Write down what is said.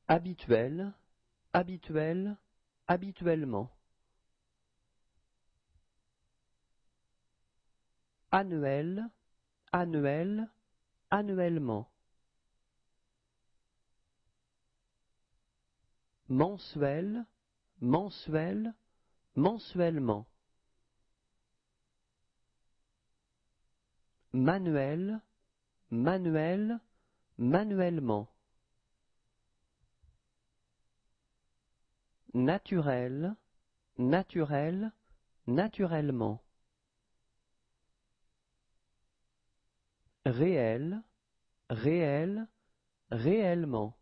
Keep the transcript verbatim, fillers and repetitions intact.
Habituel, habituel, habituellement. Annuel, annuel, annuellement. Mensuel, mensuel, mensuellement. Manuel, manuel, manuellement. Naturel, naturel, naturellement. Réel, réel, réellement.